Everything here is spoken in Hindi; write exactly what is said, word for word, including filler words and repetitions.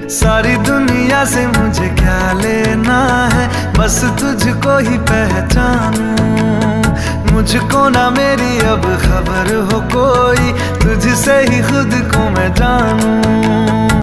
सारी दुनिया से मुझे क्या लेना है, बस तुझको ही पहचानूं। मुझको ना मेरी अब खबर हो कोई, तुझसे ही खुद को मैं जानूं।